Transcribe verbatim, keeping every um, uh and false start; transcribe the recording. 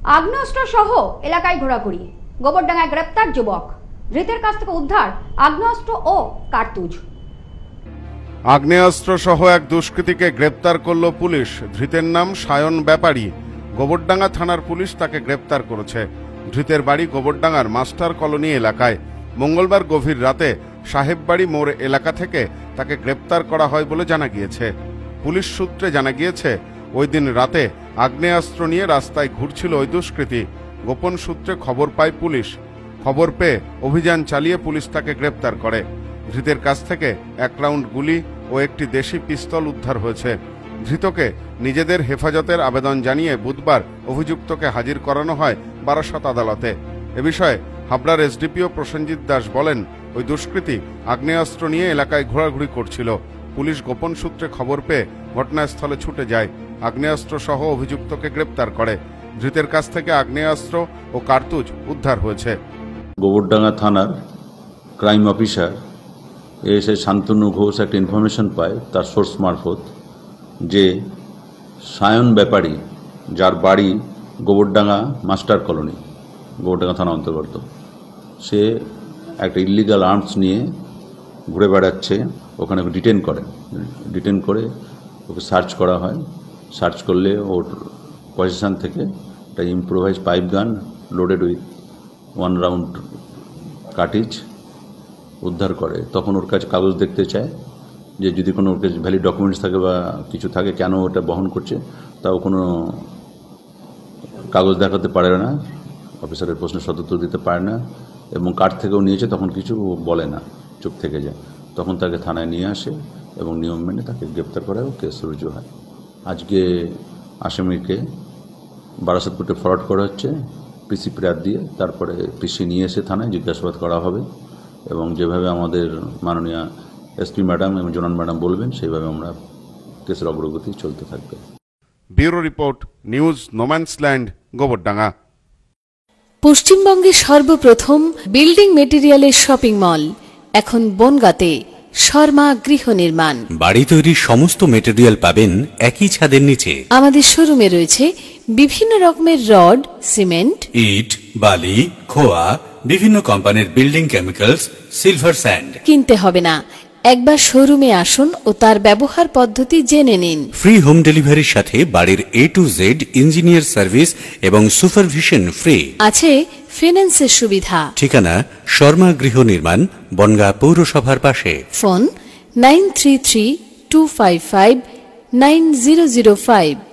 আগ্নেয়াস্ত্র সহ এলাকায় ঘোরাঘুরি, গোবরডাঙ্গায় গ্রেপ্তার যুবক, ধৃতের কাছ থেকে উদ্ধার আগ্নেয়াস্ত্র ও কার্তুজ। আগ্নেয়াস্ত্র সহ এক দুষ্কৃতীকে গ্রেপ্তার করল পুলিশ। ধৃতের নাম সায়ন ব্যাপারী। গোবরডাঙ্গা থানার পুলিশ তাকে গ্রেপ্তার করেছে। ধৃতের বাড়ি গোবরডাঙ্গার মাস্টার কলোনি এলাকায়। মঙ্গলবার গভীর রাতে সাহেববাড়ি মোড় এলাকা থেকে তাকে গ্রেপ্তার করা হয় বলে জানা গিয়েছে। পুলিশ সূত্রে জানা গিয়েছে, ওই দিন রাতে আগ্নেয়াস্ত্র নিয়ে রাস্তায় ঘুরছিল ওই দুষ্কৃতী। গোপন সূত্রে খবর পায় পুলিশ। খবর পেয়ে অভিযান চালিয়ে পুলিশ তাকে গ্রেপ্তার করে। ধৃতের কাছ থেকে এক রাউন্ড গুলি ও একটি দেশি পিস্তল উদ্ধার হয়েছে। ধৃতকে নিজেদের হেফাজতের আবেদন জানিয়ে বুধবার অভিযুক্তকে হাজির করানো হয় বারাসত আদালতে। এ বিষয়ে হাবড়ার এসডিপিও প্রসেনজিৎ দাস বলেন, ওই দুষ্কৃতী আগ্নেয়াস্ত্র নিয়ে এলাকায় ঘোরাঘুরি করছিল। পুলিশ গোপন সূত্রে খবর পেয়ে ঘটনাস্থলে ছুটে যায়। আগ্নেয়াস্ত্র সহ অভিযুক্তকে গ্রেপ্তার করে। ধৃতের কাছ থেকে আগ্নেয়াস্ত্র ও কার্তুজ উদ্ধার হয়েছে। গোবরডাঙ্গা থানার ক্রাইম অফিসার এসে শান্তনু ঘোষ একটা ইনফরমেশন পায় তার সোর্স মারফত যে সায়ন ব্যাপারী, যার বাড়ি গোবরডাঙ্গা মাস্টার কলোনি, গোবরডাঙ্গা থানা অন্তর্গত, সে একটা ইলিগাল আর্মস নিয়ে ঘুরে বেড়াচ্ছে। ওখানে ডিটেন করে ডিটেন করে ওকে সার্চ করা হয়। সার্চ করলে ওর পজিশন থেকে একটা improvise pipe gun loaded with one round cartridge উদ্ধার করে। তখন ওর কাছে কাগজ দেখতে চায় যে যদি কোনো ওর কাছে ভ্যালিড ডকুমেন্টস থাকে বা কিছু থাকে, কেন ওটা বহন করছে, তাও কোনো কাগজ দেখাতে পারে না, অফিসারের প্রশ্নের সদুত্তর দিতে পারে না, এবং কার থেকেও নিয়েছে তখন কিছু বলে না, চুপ থেকে যায়। তখন তাকে থানায় নিয়ে আসে এবং নিয়ম মেনে তাকে গ্রেপ্তার করা ও কেস রুজু হয়। আজকে আসামিকে বারাসত কোর্টে ফরওয়ার্ড করা হচ্ছে পিসি প্রেয়ার দিয়ে। তারপরে পিসি নিয়ে এসে থানায় জিজ্ঞাসাবাদ করা হবে এবং যেভাবে আমাদের মাননীয় এসপি ম্যাডাম এবং জোনাল ম্যাডাম বলবেন সেইভাবে আমরা কেসের অগ্রগতি চলতে থাকবে। Bureau report, news, no man's land, Gobardanga. পশ্চিমবঙ্গের সর্বপ্রথম বিল্ডিং মেটেরিয়ালের শপিং মল এখন বনগাঁতে। শর্মা গৃহ নির্মাণ, বাড়ি তৈরির সমস্ত মেটেরিয়াল পাবেন একই ছাদের নিচে। আমাদের শোরুমে রয়েছে বিভিন্ন রকমের রড, সিমেন্ট, ইট, বালি, খোয়া, বিভিন্ন কোম্পানির বিল্ডিং কেমিক্যালস, সিলভার স্যান্ড। কিনতে হবে না, একবার শোরুমে আসুন ও তার ব্যবহার পদ্ধতি জেনে নিন। ফ্রি হোম ডেলিভারির সাথে বাড়ির A to Z engineer service এবং সুপারভিশন ফ্রি। আছে ফিন্যান্সের সুবিধা। ঠিকানা শর্মা গৃহ নির্মাণ, বনগাঁ পৌরসভার পাশে। Phone nine three three two five five nine zero zero five.